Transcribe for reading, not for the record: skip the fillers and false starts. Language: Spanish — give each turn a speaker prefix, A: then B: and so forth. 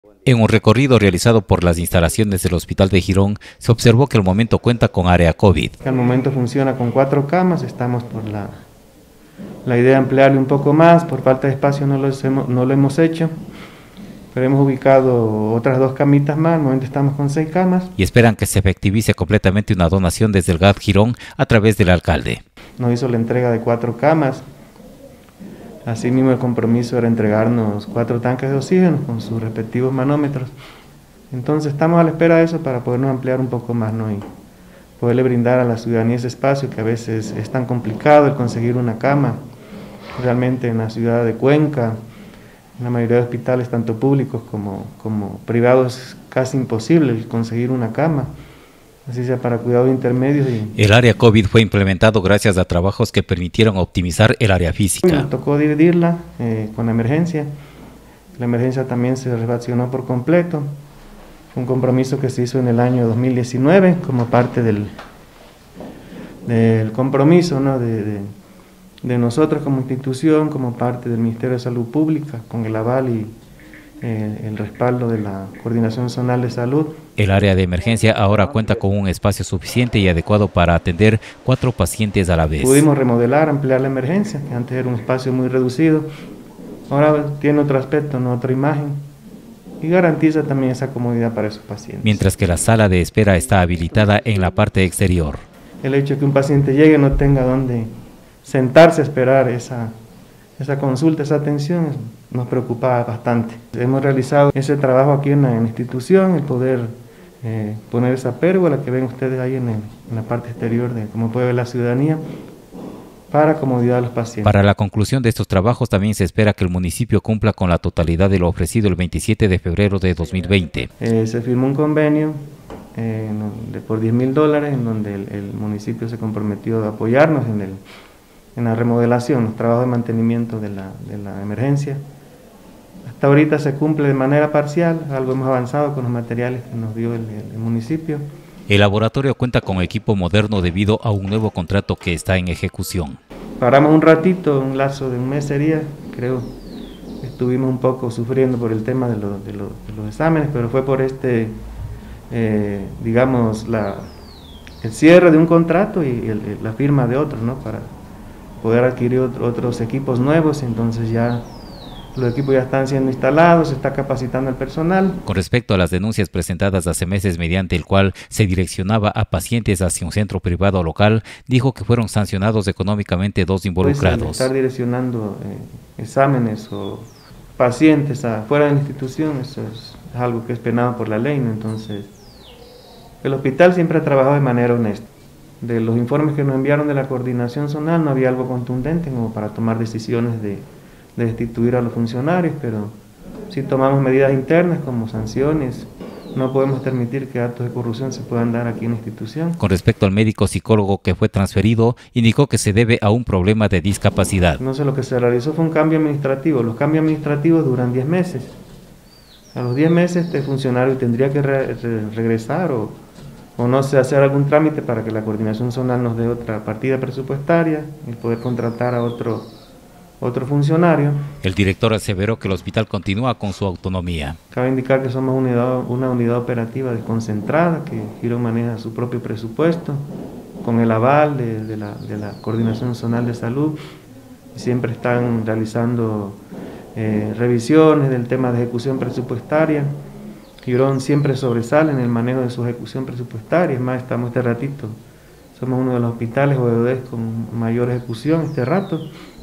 A: En un recorrido realizado por las instalaciones del Hospital de Girón, se observó que al momento cuenta con área COVID.
B: Al momento funciona con 4 camas, estamos por la idea de ampliarle un poco más, por falta de espacio no lo hemos hecho, pero hemos ubicado otras 2 camitas más, al momento estamos con 6 camas.
A: Y esperan que se efectivice completamente una donación desde el GAD Girón a través del alcalde.
B: Nos hizo la entrega de 4 camas. Asimismo, el compromiso era entregarnos 4 tanques de oxígeno con sus respectivos manómetros. Entonces estamos a la espera de eso para podernos ampliar un poco más, ¿no? Y poderle brindar a la ciudadanía ese espacio que a veces es tan complicado el conseguir una cama. Realmente en la ciudad de Cuenca, en la mayoría de hospitales, tanto públicos como privados, es casi imposible el conseguir una cama, así sea para cuidados intermedios.
A: El área COVID fue implementado gracias a trabajos que permitieron optimizar el área física.
B: Nos tocó dividirla con la emergencia. La emergencia también se refaccionó por completo. Fue un compromiso que se hizo en el año 2019 como parte del compromiso, ¿no? de nosotros como institución, como parte del Ministerio de Salud Pública, con el aval y el respaldo de la Coordinación Zonal de Salud.
A: El área de emergencia ahora cuenta con un espacio suficiente y adecuado para atender 4 pacientes a la vez.
B: Pudimos remodelar, ampliar la emergencia, que antes era un espacio muy reducido, ahora tiene otro aspecto, ¿no? Otra imagen, y garantiza también esa comodidad para esos pacientes.
A: Mientras que la sala de espera está habilitada en la parte exterior.
B: El hecho de que un paciente llegue y no tenga dónde sentarse a esperar esa consulta, esa atención, nos preocupa bastante. Hemos realizado ese trabajo aquí en la institución, el poder poner esa pérgola que ven ustedes ahí en la parte exterior, como puede ver la ciudadanía, para comodidad de los pacientes.
A: Para la conclusión de estos trabajos también se espera que el municipio cumpla con la totalidad de lo ofrecido el 27 de febrero de 2020.
B: Se firmó un convenio por $10.000 en donde el municipio se comprometió a apoyarnos en la remodelación, los trabajos de mantenimiento de la emergencia. Hasta ahorita se cumple de manera parcial, algo hemos avanzado con los materiales que nos dio el municipio.
A: El laboratorio cuenta con equipo moderno debido a un nuevo contrato que está en ejecución.
B: Paramos un ratito, un lapso de un mes sería, creo. Estuvimos un poco sufriendo por el tema de los exámenes, pero fue por digamos, el cierre de un contrato y la firma de otro, ¿no? Para poder adquirir otros equipos nuevos. Entonces ya los equipos ya están siendo instalados, se está capacitando el personal.
A: Con respecto a las denuncias presentadas hace meses mediante el cual se direccionaba a pacientes hacia un centro privado local, dijo que fueron sancionados económicamente 2 involucrados.
B: Pues, estar direccionando exámenes o pacientes fuera de la institución, eso es algo que es penado por la ley, ¿no? Entonces, el hospital siempre ha trabajado de manera honesta. De los informes que nos enviaron de la coordinación zonal no había algo contundente como para tomar decisiones de destituir a los funcionarios, pero sí tomamos medidas internas como sanciones. No podemos permitir que actos de corrupción se puedan dar aquí en la institución.
A: Con respecto al médico psicólogo que fue transferido, indicó que se debe a un problema de discapacidad.
B: No sé, lo que se realizó fue un cambio administrativo. Los cambios administrativos duran 10 meses. A los 10 meses este funcionario tendría que regresar o no sé, hacer algún trámite para que la coordinación zonal nos dé otra partida presupuestaria y poder contratar a otro funcionario.
A: El director aseveró que el hospital continúa con su autonomía.
B: Cabe indicar que somos una unidad operativa desconcentrada, que Girón maneja su propio presupuesto, con el aval de la Coordinación Zonal de Salud. Siempre están realizando revisiones del tema de ejecución presupuestaria. Girón siempre sobresale en el manejo de su ejecución presupuestaria. Es más, estamos este ratito, somos uno de los hospitales OED con mayor ejecución este rato.